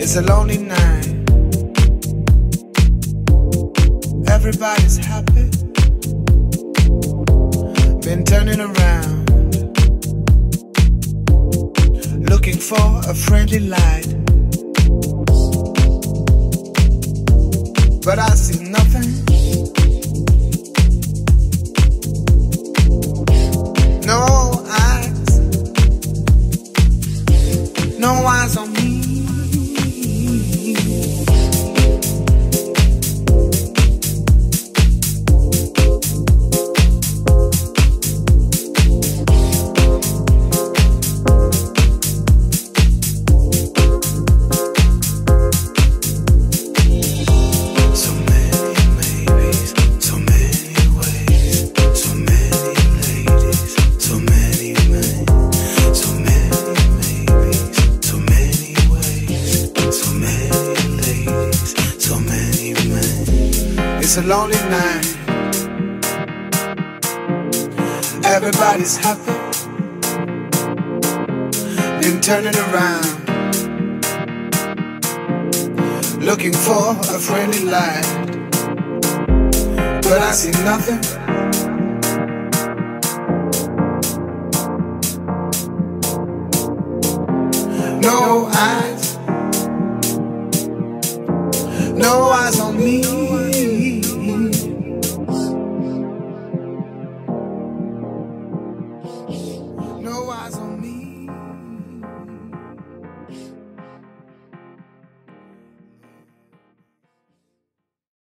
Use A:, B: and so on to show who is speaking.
A: It's a lonely night. Everybody's happy. Been turning around, looking for a friendly light, but I see nothing. No eyes, no eyes on me. It's a lonely night. Everybody's happy. Been turning around, looking for a friendly light, but I see nothing. No eyes, no eyes on me.